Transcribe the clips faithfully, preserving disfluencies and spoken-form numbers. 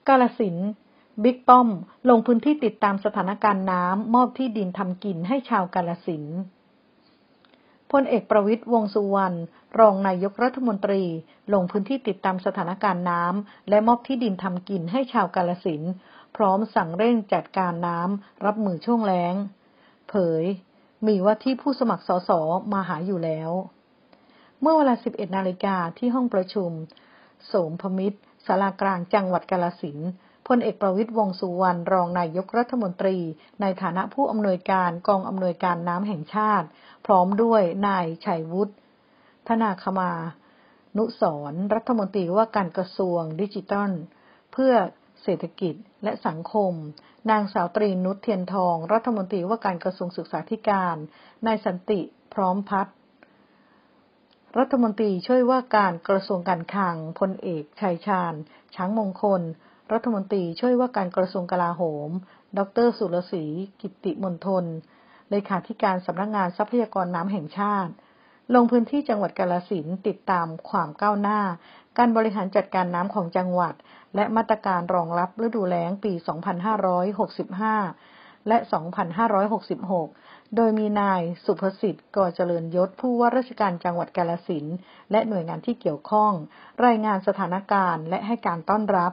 กาฬสินธุ์บิ๊กป้อมลงพื้นที่ติดตามสถานการณ์น้ำมอบที่ดินทำกินให้ชาวกาฬสินธุ์พลเอกประวิตรวงษ์สุวรรณรองนายกรัฐมนตรีลงพื้นที่ติดตามสถานการณ์น้ำและมอบที่ดินทำกินให้ชาวกาฬสินธุ์พร้อมสั่งเร่งจัดการน้ำรับมือช่วงแล้งเผยมีว่าที่ผู้สมัครสสมาหาอยู่แล้วเมื่อเวลา สิบเอ็ดนาฬิกา นที่ห้องประชุมโสมพมิตรศาลากลางจังหวัดกาฬสินธุ์พลเอกประวิตรวงษ์สุวรรณรองนายกรัฐมนตรีในฐานะผู้อำนวยการกองอำนวยการน้ำแห่งชาติพร้อมด้วยนายชัยวุฒิธนาคมานุสรณ์รัฐมนตรีว่าการกระทรวงดิจิทัลเพื่อเศรษฐกิจและสังคมนางสาวตรีนุชเทียนทองรัฐมนตรีว่าการกระทรวงศึกษาธิการนายสันติพร้อมพัฒน์รัฐมนตรีช่วยว่าการกระทรวงการคลังพลเอกชัยชาญช้างมงคลรัฐมนตรีช่วยว่าการกระทรวงกลาโหมดร.สุรศรีกิตติมณฑลเลขาธิการสำนักงานทรัพยากรน้ำแห่งชาติลงพื้นที่จังหวัดกาฬสินธุ์ติดตามความก้าวหน้าการบริหารจัดการน้ำของจังหวัดและมาตรการรองรับฤดูแล้งปี สองพันห้าร้อยหกสิบห้า และ สองพันห้าร้อยหกสิบหก โดยมีนายสุภสิทธิ์ กอเจริญยศผู้ว่าราชการจังหวัดกาฬสินธุ์และหน่วยงานที่เกี่ยวข้องรายงานสถานการณ์และให้การต้อนรับ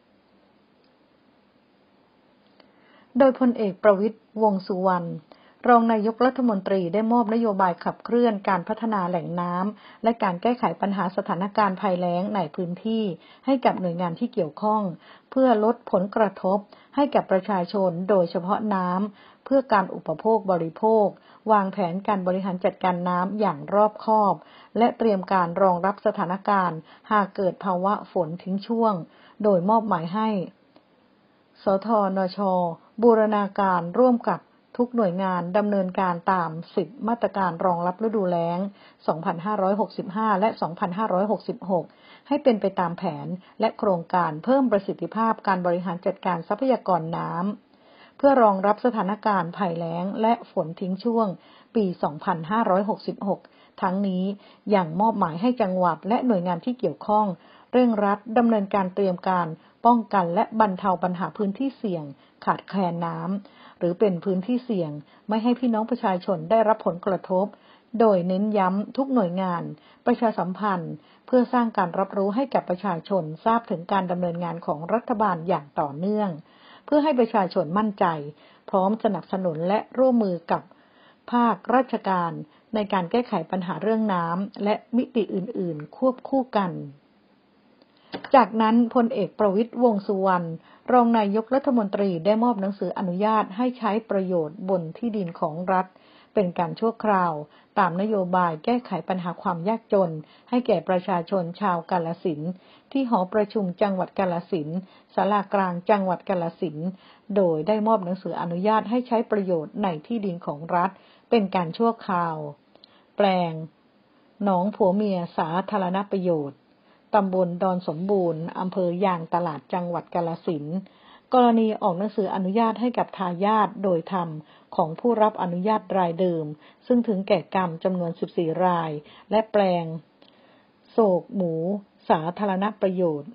โดยพลเอกประวิตรวงษ์สุวรรณรองนายกรัฐมนตรีได้มอบนโยบายขับเคลื่อนการพัฒนาแหล่งน้ำและการแก้ไขปัญหาสถานการณ์ภัยแล้งในพื้นที่ให้กับหน่วยงานที่เกี่ยวข้องเพื่อลดผลกระทบให้กับประชาชนโดยเฉพาะน้ำเพื่อการอุปโภคบริโภควางแผนการบริหารจัดการน้ำอย่างรอบคอบและเตรียมการรองรับสถานการณ์หากเกิดภาวะฝนทิ้งช่วงโดยมอบหมายให้สทนช.บูรณาการร่วมกับทุกหน่วยงานดำเนินการตามสิบมาตรการรองรับฤดูแล้ง สองพันห้าร้อยหกสิบห้า และ สองพันห้าร้อยหกสิบหก ให้เป็นไปตามแผนและโครงการเพิ่มประสิทธิภาพการบริหารจัดการทรัพยากรน้ำเพื่อรองรับสถานการณ์ภัยแล้งและฝนทิ้งช่วงปี สองพันห้าร้อยหกสิบหก ทั้งนี้ยังมอบหมายให้จังหวัดและหน่วยงานที่เกี่ยวข้องเร่งรัดดำเนินการเตรียมการป้องกันและบรรเทาปัญหาพื้นที่เสี่ยงขาดแคลนน้ำหรือเป็นพื้นที่เสี่ยงไม่ให้พี่น้องประชาชนได้รับผลกระทบโดยเน้นย้ำทุกหน่วยงานประชาสัมพันธ์เพื่อสร้างการรับรู้ให้กับประชาชนทราบถึงการดำเนินงานของรัฐบาลอย่างต่อเนื่องเพื่อให้ประชาชนมั่นใจพร้อมสนับสนุนและร่วมมือกับภาคราชการในการแก้ไขปัญหาเรื่องน้ำและมิติอื่นๆควบคู่กันจากนั้นพลเอกประวิตรวงษ์สุวรรณรองนายกรัฐมนตรีได้มอบหนังสืออนุญาตให้ใช้ประโยชน์บนที่ดินของรัฐเป็นการชั่วคราวตามนโยบายแก้ไขปัญหาความยากจนให้แก่ประชาชนชาวกาฬสินธุ์ที่หอประชุมจังหวัดกาฬสินธุ์ศาลากลางจังหวัดกาฬสินธุ์โดยได้มอบหนังสืออนุญาตให้ใช้ประโยชน์ในที่ดินของรัฐเป็นการชั่วคราวแปลงหนองผัวเมียสาธารณประโยชน์ตำบลดอนสมบูรณ์อำเภอยางตลาดจังหวัดกาฬสินธุ์กรณีออกหนังสืออนุญาตให้กับทายาทโดยธรรมของผู้รับอนุญาตรายเดิมซึ่งถึงแก่กรรมจำนวนสิบสี่รายและแปลงโศกหมูสาธารณประโยชน์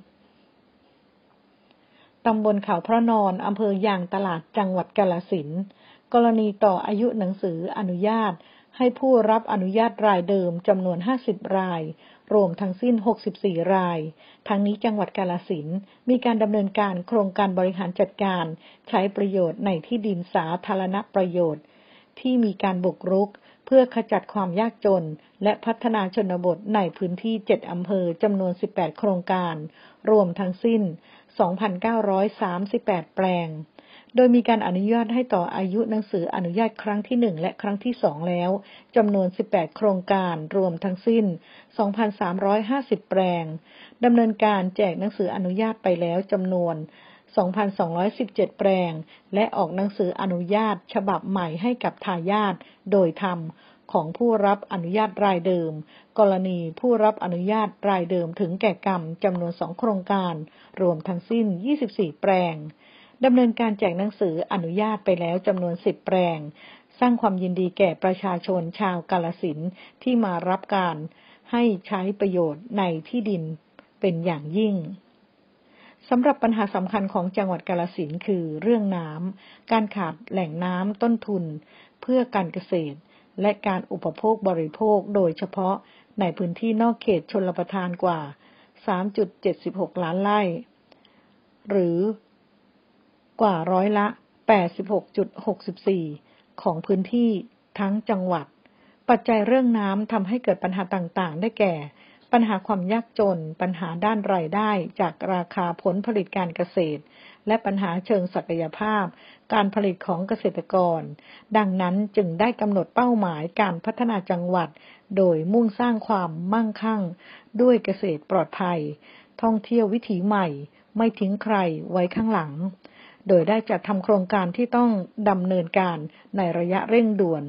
ตำบลเขาพระนอนอำเภอยางตลาดจังหวัดกาฬสินธุ์กรณีต่ออายุหนังสืออนุญาตให้ผู้รับอนุญาตรายเดิมจำนวนห้าสิบรายรวมทั้งสิ้นหกสิบสี่รายทั้งนี้จังหวัดกาฬสินธุ์มีการดำเนินการโครงการบริหารจัดการใช้ประโยชน์ในที่ดินสาธารณประโยชน์ที่มีการบุกรุกเพื่อขจัดความยากจนและพัฒนาชนบทในพื้นที่เจ็ดอำเภอจำนวนสิบแปดโครงการรวมทั้งสิ้น สองพันเก้าร้อยสามสิบแปด แปลงโดยมีการอนุญาตให้ต่ออายุหนังสืออนุญาตครั้งที่หนึ่งและครั้งที่สองแล้วจำนวนสิบแปดโครงการรวมทั้งสิ้น สองพันสามร้อยห้าสิบ แปลงดำเนินการแจกหนังสืออนุญาตไปแล้วจำนวน สองพันสองร้อยสิบเจ็ด แปลงและออกหนังสืออนุญาตฉบับใหม่ให้กับทายาทโดยธรรมของผู้รับอนุญาตรายเดิมกรณีผู้รับอนุญาตรายเดิมถึงแก่กรรมจำนวนสองโครงการรวมทั้งสิ้นยี่สิบสี่แปลงดำเนินการแจกหนังสืออนุญาตไปแล้วจำนวนสิบแปลงสร้างความยินดีแก่ประชาชนชาวกาฬสินธุ์ที่มารับการให้ใช้ประโยชน์ในที่ดินเป็นอย่างยิ่งสำหรับปัญหาสำคัญของจังหวัดกาฬสินธุ์คือเรื่องน้ำการขาดแหล่งน้ำต้นทุนเพื่อการเกษตรและการอุปโภคบริโภคโดยเฉพาะในพื้นที่นอกเขตชลประทานกว่า สามจุดเจ็ดหก ล้านไร่หรือกว่าร้อยละ แปดสิบหกจุดหกสี่ ของพื้นที่ทั้งจังหวัดปัจจัยเรื่องน้ำทำให้เกิดปัญหาต่างๆได้แก่ปัญหาความยากจนปัญหาด้านรายได้จากราคาผลผลิตการเกษตรและปัญหาเชิงศักยภาพการผลิตของเกษตรกรดังนั้นจึงได้กำหนดเป้าหมายการพัฒนาจังหวัดโดยมุ่งสร้างความมั่งคั่งด้วยเกษตรปลอดภัยท่องเที่ยววิถีใหม่ไม่ทิ้งใครไว้ข้างหลังโดยได้จัดทำโครงการที่ต้องดำเนินการในระยะเร่งด่วน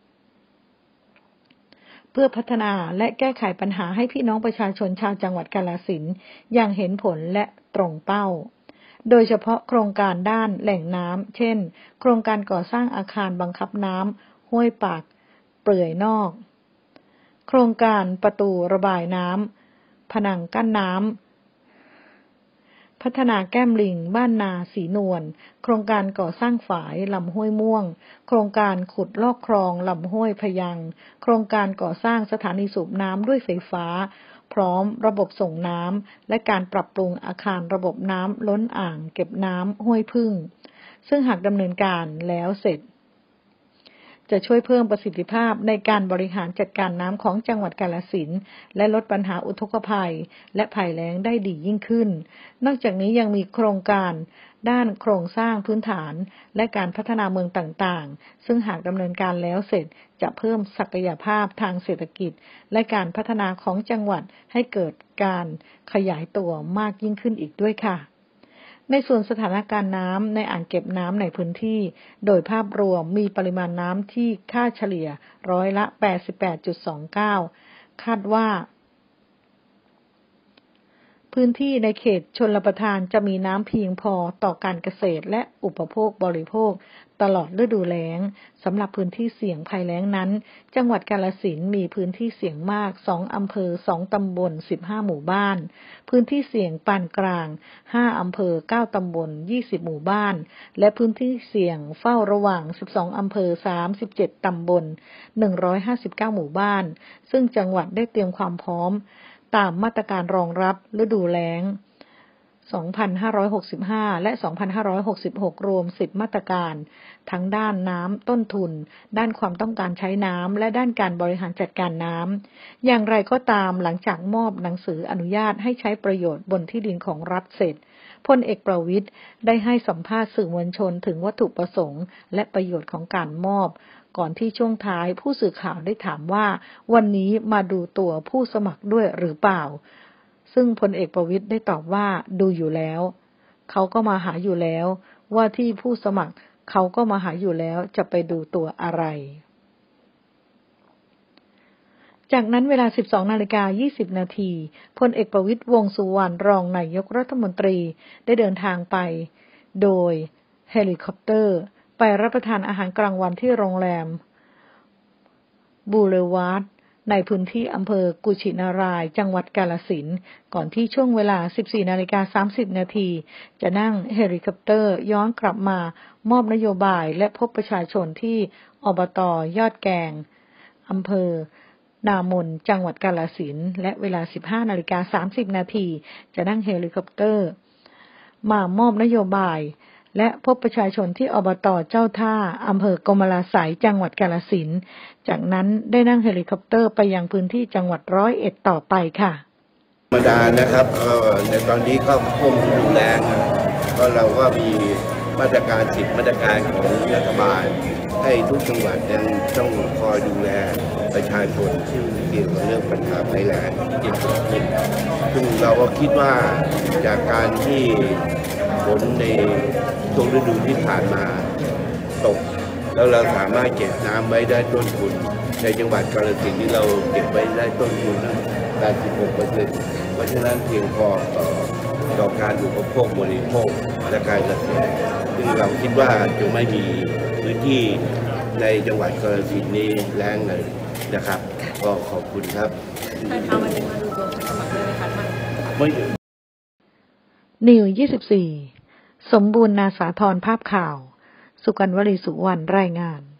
เพื่อพัฒนาและแก้ไขปัญหาให้พี่น้องประชาชนชาวจังหวัดกาฬสินธุ์อย่างเห็นผลและตรงเป้าโดยเฉพาะโครงการด้านแหล่งน้ำเช่นโครงการก่อสร้างอาคารบังคับน้ำห้วยปากเปื่อยนอกโครงการประตูระบายน้ำผนังกั้นน้ำพัฒนาแก้มลิงบ้านนาสีนวลโครงการก่อสร้างฝายลำห้วยม่วงโครงการขุดลอกคลองลำห้วยพยังโครงการก่อสร้างสถานีสูบน้ำด้วยไฟฟ้าพร้อมระบบส่งน้ำและการปรับปรุงอาคารระบบน้ำล้นอ่างเก็บน้ำห้วยพึ่งซึ่งหากดำเนินการแล้วเสร็จจะช่วยเพิ่มประสิทธิภาพในการบริหารจัดการน้ำของจังหวัดกาฬสินธุ์และลดปัญหาอุทกภัยและภัยแล้งได้ดียิ่งขึ้นนอกจากนี้ยังมีโครงการด้านโครงสร้างพื้นฐานและการพัฒนาเมืองต่างๆซึ่งหากดำเนินการแล้วเสร็จจะเพิ่มศักยภาพทางเศรษฐกิจและการพัฒนาของจังหวัดให้เกิดการขยายตัวมากยิ่งขึ้นอีกด้วยค่ะในส่วนสถานการณ์น้ำในอ่างเก็บน้ำในพื้นที่โดยภาพรวมมีปริมาณน้ำที่ค่าเฉลี่ยร้อยละ แปดสิบแปดจุดสองเก้า คาดว่าพื้นที่ในเขตชลประทานจะมีน้ำเพียงพอต่อการเกษตรและอุปโภคบริโภคตลอดฤดูแล้งสำหรับพื้นที่เสี่ยงภัยแล้งนั้นจังหวัดกาฬสินธุ์มีพื้นที่เสี่ยงมากสองอำเภอสองตำบลสิบห้าหมู่บ้านพื้นที่เสี่ยงปานกลางห้าอำเภอเก้าตำบลยี่สิบหมู่บ้านและพื้นที่เสี่ยงเฝ้าระวังสิบสองอำเภอสามสิบเจ็ดตำบลหนึ่งร้อยห้าสิบเก้าหมู่บ้านซึ่งจังหวัดได้เตรียมความพร้อมตามมาตรการรองรับฤดูแล้งสองพันห้าร้อยหกสิบห้าและสองพันห้าร้อยหกสิบหกรวมสิบมาตรการทั้งด้านน้ำต้นทุนด้านความต้องการใช้น้ำและด้านการบริหารจัดการน้ำอย่างไรก็ตามหลังจากมอบหนังสืออนุญาตให้ใช้ประโยชน์บนที่ดินของรัฐเสร็จพลเอกประวิตรได้ให้สัมภาษณ์สื่อมวลชนถึงวัตถุประสงค์และประโยชน์ของการมอบก่อนที่ช่วงท้ายผู้สื่อข่าวได้ถามว่าวันนี้มาดูตัวผู้สมัครด้วยหรือเปล่าซึ่งพลเอกประวิตรได้ตอบว่าดูอยู่แล้วเขาก็มาหาอยู่แล้วว่าที่ผู้สมัครเขาก็มาหาอยู่แล้วจะไปดูตัวอะไรจากนั้นเวลา สิบสองนาฬิกายี่สิบนาทีพลเอกประวิตรวงษ์สุวรรณรองนายกรัฐมนตรีได้เดินทางไปโดยเฮลิคอปเตอร์ไปรับประทานอาหารกลางวันที่โรงแรมบูเลวาร์ดในพื้นที่อำเภอกุชินารายจังหวัดกาฬสินธุ์ก่อนที่ช่วงเวลา สิบสี่นาฬิกาสามสิบนาทีจะนั่งเฮลิคอปเตอร์ย้อนกลับมามอบนโยบายและพบประชาชนที่อบต.ยอดแกงอำเภอนามนจังหวัดกาฬสินธุ์และเวลา สิบห้านาฬิกาสามสิบนาทีจะนั่งเฮลิคอปเตอร์มามอบนโยบายและพบประชาชนที่อบต.เจ้าท่าอำเภอกมลาไสยจังหวัดกาฬสินธุ์จากนั้นได้นั่งเฮลิคอปเตอร์ไปยังพื้นที่จังหวัดร้อยเอ็ดต่อไปค่ะธรรมดานะครับในตอนนี้ก็ควบคุมแรงก็เราก็มีมาตรการสิบมาตรการของรัฐบาลให้ทุกจังหวัดยังต้องคอยดูแลประชาชนที่เกี่ยวกับเรื่องปัญหาภัยแล้งที่เกิดขึ้นซึ่งเราก็คิดว่าจากการที่ฝนในช่วงฤดูที่ผ่านมาตกแล้วเราสามารถเก็บน้ำไว้ได้ต้นทุนในจังหวัดกาฬสินธุ์ที่เราเก็บไว้ได้ต้นทุนนั้น แปดสิบหกเปอร์เซ็นต์ เพราะฉะนั้นเพียงพอต่อต่อการอุปโภคบริโภคและการเกษตรซึ่งเราคิดว่าจะไม่มีพื้นที่ในจังหวัดกาฬสินธุ์นี้แล้งเลยนะครับก็ขอบคุณครับท่านคะวันนี้มาดูตัวผู้สมัครเลยไหมคะท่านนิว ยี่สิบสี่ สมบูรณ์นาสาธรภาพข่าว สุกัญญ์ วลีสุวรรณ รายงาน